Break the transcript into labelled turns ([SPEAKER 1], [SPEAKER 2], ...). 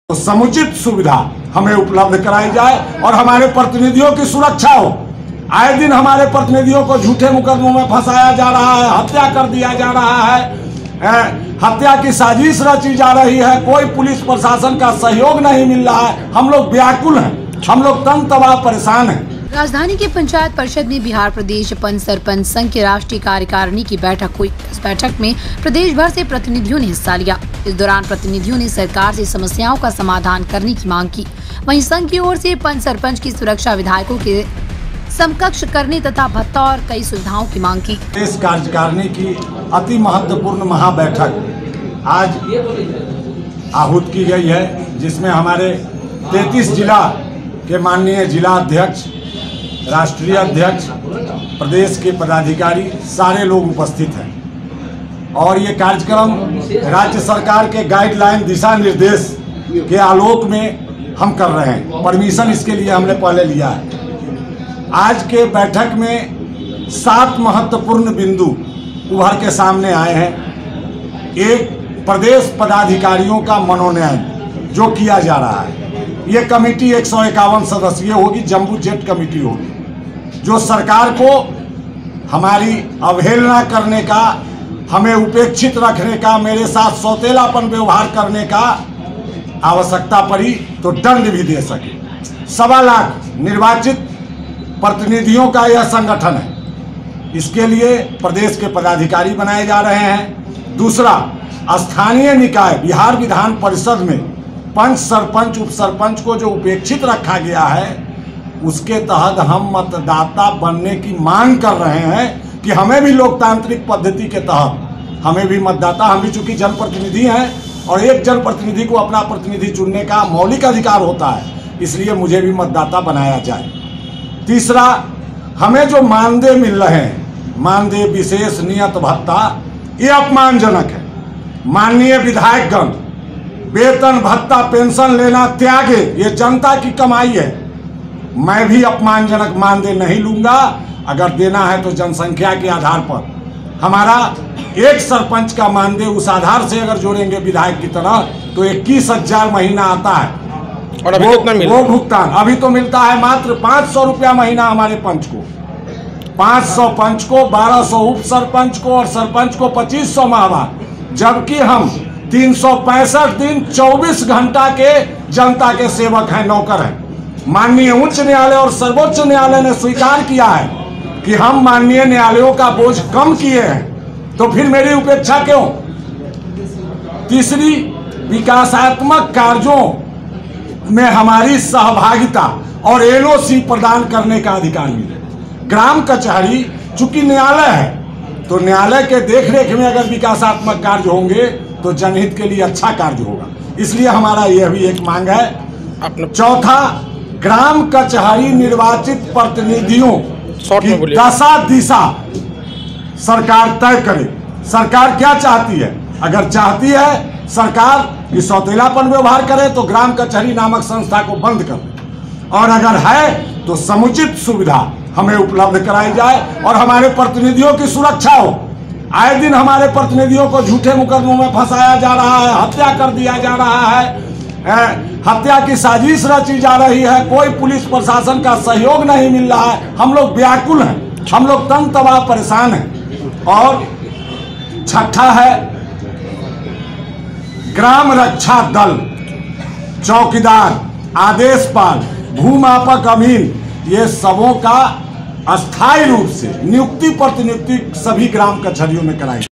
[SPEAKER 1] तो समुचित सुविधा हमें उपलब्ध कराई जाए और हमारे प्रतिनिधियों की सुरक्षा हो। आए दिन हमारे प्रतिनिधियों को झूठे मुकदमों में फंसाया जा रहा है, हत्या कर दिया जा रहा है, हत्या की साजिश रची जा रही है, कोई पुलिस प्रशासन का सहयोग नहीं मिल रहा है। हम लोग व्याकुल हैं, हम लोग तंग तबाह परेशान हैं।
[SPEAKER 2] राजधानी के पंचायत परिषद में बिहार प्रदेश पंच सरपंच संघ की राष्ट्रीय कार्यकारिणी की बैठक हुई। इस बैठक में प्रदेश भर से प्रतिनिधियों ने हिस्सा लिया। इस दौरान प्रतिनिधियों ने सरकार से समस्याओं का समाधान करने की मांग की। वहीं संघ की ओर से पंच सरपंच की सुरक्षा विधायकों के समकक्ष करने तथा भत्ता और कई सुविधाओं की मांग की।
[SPEAKER 1] इस कार्यकारिणी की अति महत्वपूर्ण महाबैठक आज आहूत की गई है, जिसमें हमारे 33 जिला के माननीय जिला अध्यक्ष, राष्ट्रीय अध्यक्ष, प्रदेश के पदाधिकारी सारे लोग उपस्थित हैं। और ये कार्यक्रम राज्य सरकार के गाइडलाइन दिशा निर्देश के आलोक में हम कर रहे हैं। परमिशन इसके लिए हमने पहले लिया है। आज के बैठक में 7 महत्वपूर्ण बिंदु उभर के सामने आए हैं। एक, प्रदेश पदाधिकारियों का मनोनयन जो किया जा रहा है, ये कमेटी 151 सदस्यीय होगी, जम्बू जेट कमेटी होगी, जो सरकार को हमारी अवहेलना करने का, हमें उपेक्षित रखने का, मेरे साथ सौतेलापन व्यवहार करने का आवश्यकता पड़ी तो दंड भी दे सके। 1.25 लाख निर्वाचित प्रतिनिधियों का यह संगठन है। इसके लिए प्रदेश के पदाधिकारी बनाए जा रहे हैं। दूसरा, स्थानीय निकाय बिहार विधान परिषद में पंच सरपंच उप सरपंच को जो उपेक्षित रखा गया है, उसके तहत हम मतदाता बनने की मांग कर रहे हैं कि हमें भी लोकतांत्रिक पद्धति के तहत हमें भी मतदाता, हम भी चूंकि जनप्रतिनिधि हैं और एक जनप्रतिनिधि को अपना प्रतिनिधि चुनने का मौलिक अधिकार होता है, इसलिए मुझे भी मतदाता बनाया जाए। तीसरा, हमें जो मानदेय मिल रहे हैं, मानदेय विशेष नियत भत्ता, ये अपमानजनक है। माननीय विधायकगण, वेतन भत्ता पेंशन लेना त्यागे, ये जनता की कमाई है। मैं भी अपमानजनक मानदेय नहीं लूंगा। अगर देना है तो जनसंख्या के आधार पर हमारा एक सरपंच का मानदेय उस आधार से अगर जोड़ेंगे विधायक की तरह तो 21,000 महीना आता है। और अभी कितना मिलता है? वो भुगतान अभी तो मिलता है मात्र 500 रुपया महीना हमारे पंच को, 500 पंच को, 1200 उप सरपंच को और सरपंच को 2500 माहवार, जबकि हम 365 दिन 24 घंटा के जनता के सेवक हैं, नौकर हैं। माननीय उच्च न्यायालय और सर्वोच्च न्यायालय ने स्वीकार किया है कि हम माननीय न्यायालयों का बोझ कम किए हैं, तो फिर मेरी उपेक्षा क्यों? तीसरी, विकासात्मक कार्यों में हमारी सहभागिता और एलओसी प्रदान करने का अधिकार मिले। ग्राम कचहरी चूंकि न्यायालय है, तो न्यायालय के देखरेख में अगर विकासात्मक कार्य होंगे तो जनहित के लिए अच्छा कार्य होगा, इसलिए हमारा यह भी एक मांग है। चौथा, ग्राम कचहरी निर्वाचित प्रतिनिधियों की दशा दिशा सरकार तय करे। सरकार क्या चाहती है? अगर चाहती है सरकार कि सौतेलापन व्यवहार करे तो ग्राम कचहरी नामक संस्था को बंद कर दे, और अगर है तो समुचित सुविधा हमें उपलब्ध कराई जाए और हमारे प्रतिनिधियों की सुरक्षा हो। आए दिन हमारे प्रतिनिधियों को झूठे मुकदमों में फंसाया जा रहा है, हत्या कर दिया जा रहा है, हत्या की साजिश रची जा रही है, कोई पुलिस प्रशासन का सहयोग नहीं मिल रहा है। हम लोग व्याकुल हैं, हम लोग तंग तबाह परेशान हैं। और छठा है, ग्राम रक्षा दल, चौकीदार, आदेशपाल, भूमापक अमीन, ये सबों का अस्थायी रूप से नियुक्ति प्रतिनियुक्ति सभी ग्राम कचहरियों में कराई।